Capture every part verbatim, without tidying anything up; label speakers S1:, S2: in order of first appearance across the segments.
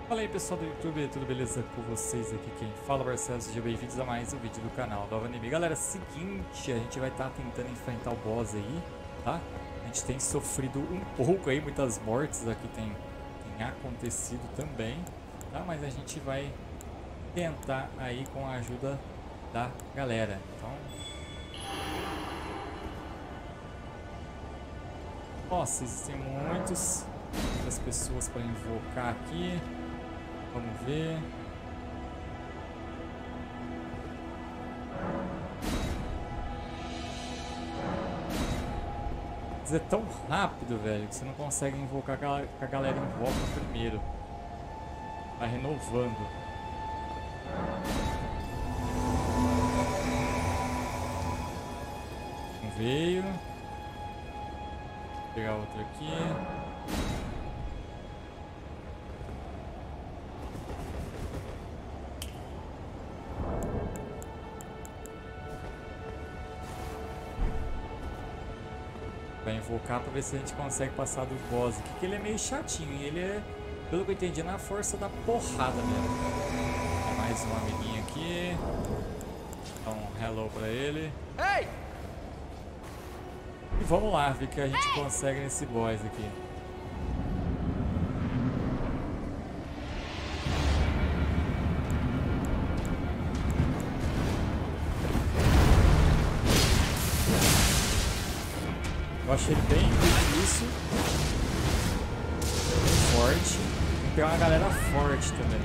S1: Fala aí pessoal do YouTube, tudo beleza com vocês? Aqui quem fala, Marcelo, sejam bem-vindos a mais um vídeo do canal Nova Anime. Galera, seguinte, a gente vai estar tá tentando enfrentar o boss aí, tá? A gente tem sofrido um pouco aí, muitas mortes aqui tem, tem acontecido também, tá? Mas a gente vai tentar aí com a ajuda da galera, então... Nossa, existem muitos, muitas pessoas para invocar aqui. Vamos ver. Mas é tão rápido, velho, que você não consegue invocar que a galera invoca primeiro. Vai renovando. Um veio. Vou pegar outro aqui. Vai invocar pra ver se a gente consegue passar do boss aqui, que ele é meio chatinho e ele é, pelo que eu entendi, na força da porrada mesmo. Tem mais um amiguinho aqui. Dá um hello pra ele.
S2: Hey!
S1: E vamos lá ver o que a gente consegue nesse boss aqui. Eu achei bem difícil, forte, tem que ter uma galera forte também.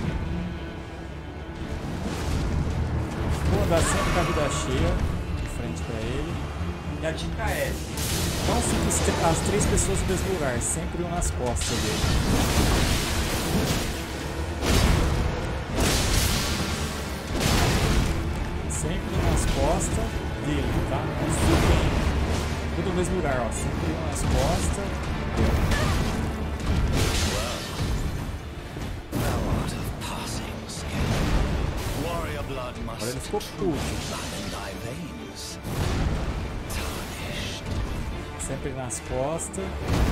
S1: Vou andar sempre com a vida cheia, de frente pra ele.
S2: E a dica é:
S1: não fique as três pessoas no mesmo lugar, sempre um nas costas dele. Sempre um nas costas dele, tá? Não fiquem tudo no mesmo lugar, ó. Sempre um nas costas. Agora ele ficou puto. Sempre nas costas.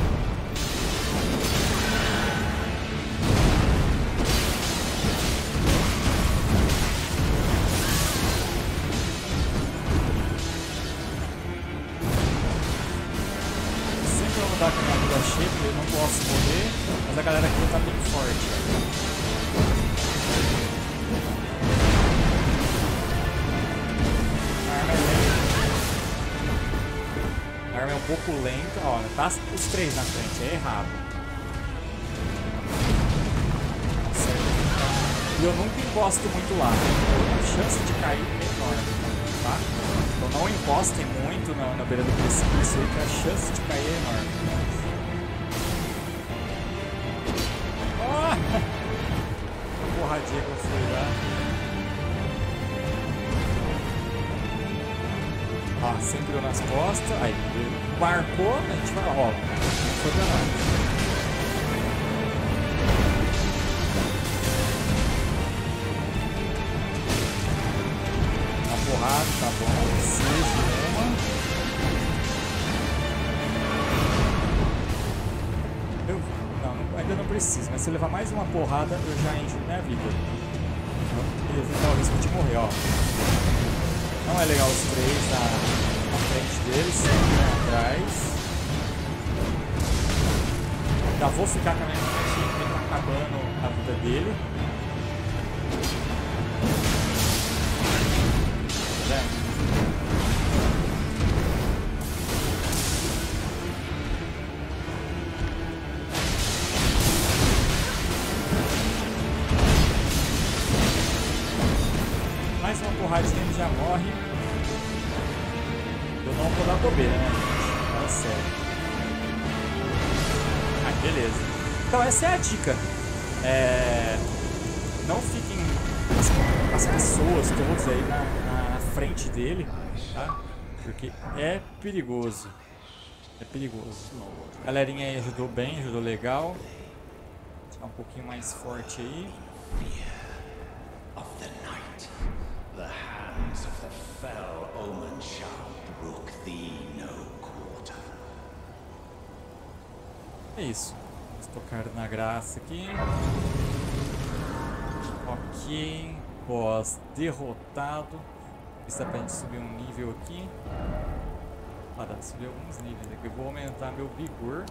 S1: Tá com a minha vida cheia, porque eu não posso morrer, mas a galera aqui tá bem forte. A arma é lenta. A arma é um pouco lenta, ó, tá os três na frente, é errado. E eu nunca encosto muito lá, a chance de cair é enorme, tá? Então não encostem muito na, na beira do precipício aí, que a chance de cair é enorme. Oh! A porradinha que eu fui lá. Ó, sempre eu nas costas. Aí, marcou, a gente vai, ó. Foi pra lá. Porrada, tá bom, preciso uma. Eu, não, não, ainda não preciso, mas se eu levar mais uma porrada, eu já enjo minha vida. Então, evitar o risco de morrer, ó. Não é legal os três na, na frente deles, sempre atrás. Já vou ficar com a minha frente, porque tá acabando a vida dele. Mais uma porradinha ele já morre. Eu não vou dar bobeira, né, gente? Fala sério. Ah, beleza. Então essa é a dica. É... Não fiquem as, as pessoas todas aí na, na, na frente dele, tá? Porque é perigoso. É perigoso. A galerinha aí ajudou bem, ajudou legal. Tá um pouquinho mais forte aí.
S3: The hands of the fell omen shall brook thee no quarter.
S1: É isso. Vamos tocar na graça aqui. Ok, boss derrotado. Isso dá pra gente subir um nível aqui. Ah, dá pra subir alguns níveis aqui. Eu vou aumentar meu vigor.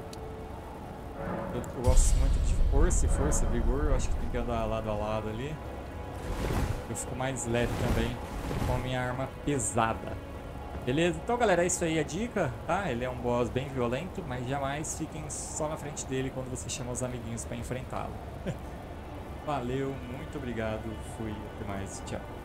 S1: Eu, eu gosto muito de força e força, vigor. Eu acho que tem que andar lado a lado ali. Eu fico mais leve também com a minha arma pesada. Beleza? Então, galera, é isso aí a dica, tá? Ele é um boss bem violento, mas jamais fiquem só na frente dele quando você chama os amiguinhos pra enfrentá-lo. Valeu, muito obrigado, fui, até mais, tchau.